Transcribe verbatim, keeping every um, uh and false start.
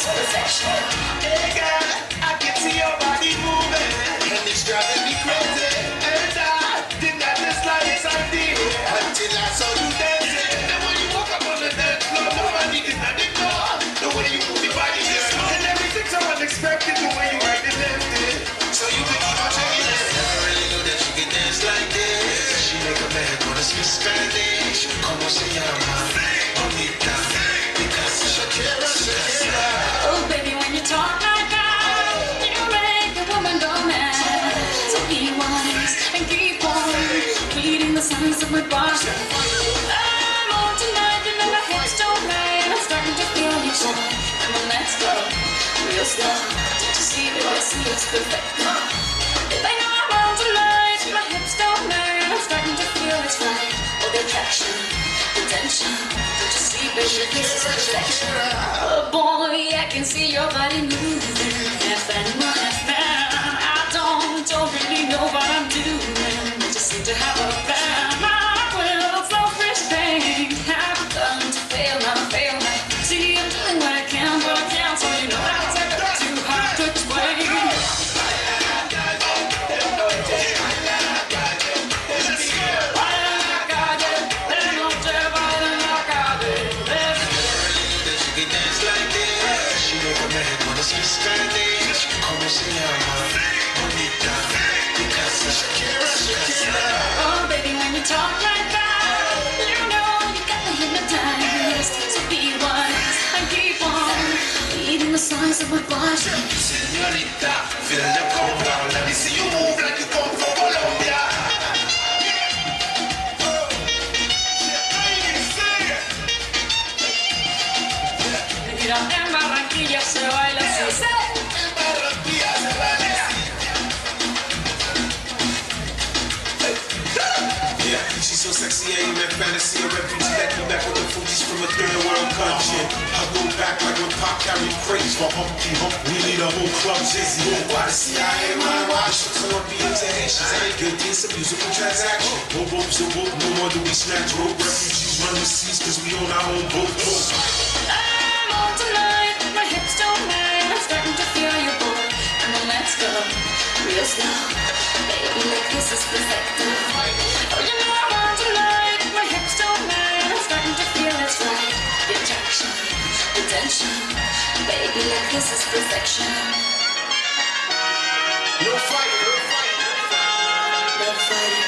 perfection. Hey girl, I can see your body moving, and it's driving me crazy. And I didn't have the slightest idea until I saw you dancing. And when you walk up on the dance floor, nobody did not ignore the way you move your body, girl. And everything's so unexpected, the way you right and left it. So you can keep on checking it. Never really knew that you could dance like this. She make a man wanna speak Spanish. Como se llama? Bonita. Because Shakira, Shakira. Oh baby, when you talk like that, you make a woman go mad. So be wise and keep on reading the signs of my body. I'm on tonight, you know my hips don't lie, and I'm starting to feel you shine. Come on, let's go, real slow. Don't you see that I see it's perfect? If I know I'm on tonight, my hips don't lie, and I'm starting to feel it's right. Oh, the attraction, the tension. Don't you see, baby, this is perfection. Oh boy, I can see your body moving. Half animal, half man. I don't, don't really know what I'm doing. I just seem to have a plan. My will, self-restraint. Have done to fail, not fail. See, I'm doing what I can, but I can't. So you know that's too hard to explain. Spanish, como se llama? Bonita, because Shakira, Shakira. Oh baby, when you talk like that, you know you got me hypnotized. So be wise and keep on reading the signs of my body. Señorita, feel the countdown. Let me see you move like you come from Colombia. Mira, en Barranquilla se baila así. En Barranquilla se baila así. Yeah, she's so sexy, I ain't fantasy. A refugee that came back with the Fugees from a third world country. I go back like when Pop carried crates for Humpty Hump. We need a whole club Jizzy. Why the C I A my watch? Colombians and Haitians ain't guilty. It's a musical transaction. No ropes or whoop, no more do we snatch rope. Refugees run the seas cause we own our own boat. I'm on tonight, my hips don't lie, I'm starting to feel you, boy. Come on, let's go, real slow. Baby, like this is perfect. Oh, you know I'm on tonight, my hips don't lie, I'm starting to feel it's right. The attraction, the tension. Baby, like this is perfection. No fight, no fight, No fighting.